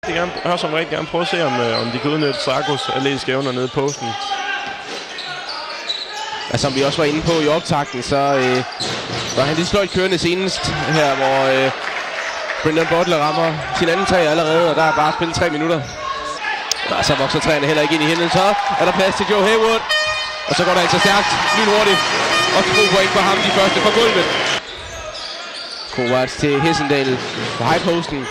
Hørsholm rigtig gerne prøve at se, om de kan udnytte Sarkos atletiske evner nede i posten. Ja, som vi også var inde på i optakten, så var han lidt sløjt kørende senest her, hvor Brendan Butler rammer sin anden træ allerede, og der er bare spillet 3 minutter. Og så vokser træerne heller ikke ind i hende. Så er der plads til Joe Haywood, og så går det altså stærkt, lynhurtigt, og 2 point for ham, de første fra gulvet. Kovacs til Hessendal på highposten.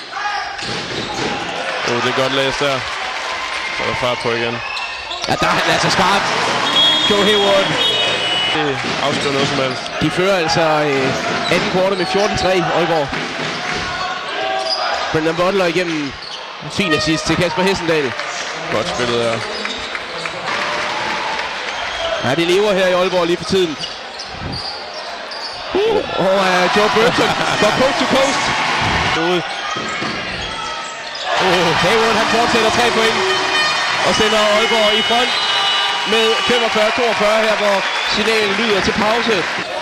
Det er godt læst der. Så er der fart på igen. Ja, der er han altså skarp. Joe Haywood. Det afskriver noget som helst. De fører altså anden kvartal med 14-3 Aalborg. Brendan Butler igennem. Fin assist til Kasper Hessendal. Godt spillet der. Ja, de lever her i Aalborg lige for tiden. Joe Burton går coast to coast. Haywood, han fortsætter 3 point og sender Aalborg i front med 45-42 her, hvor signalet lyder til pause.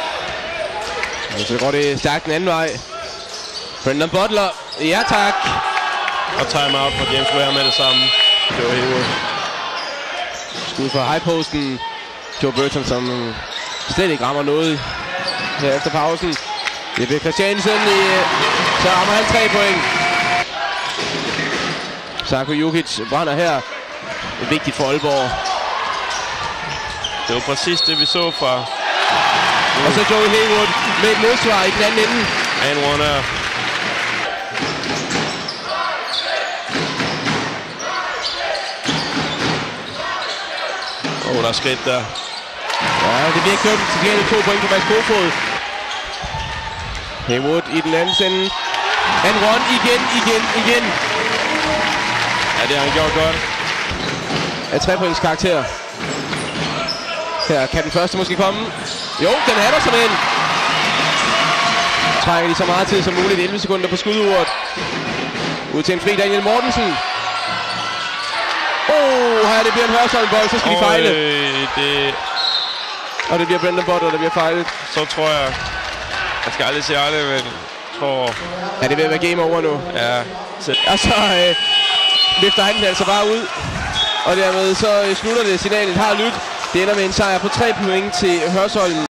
Så går det stærkt den anden vej. Brendan Butler, ja tak. Og timeout for James Ware med det samme. Joe Haywood. Skud fra highposten. Joe Burton, som slet ikke rammer noget her efter pausen. Det bliver Christiansen, så rammer han 3 point. Sarko Jukic brænder her. Det er vigtigt for Aalborg. Det var præcis det, vi så fra... Og så Joe Haywood med et modsvar i den anden ende. And one her. Der er skridt der. Ja, det bliver købt til gengæld 2 point på Mads Kofod. Haywood i den anden sende. And one igen. Ja, det har han gjort godt. Af 3 points karakter. Her kan den første måske komme. Jo, den er der som en. Trækker de så meget tid som muligt. 11 sekunder på skuduret. Ud til en fri Daniel Mortensen. Her det bliver en Hørsholm-bold, så skal de fejle. Og det bliver Brendan Butler, der bliver fejlet. Så tror jeg skal aldrig sige aldrig, men tror... Ja, det vil være game over nu. Ja. Og så løfter han den altså bare ud. Og dermed så slutter det. Signalet har lyttet. Det ender med en sejr på 3 point til Hørsholm.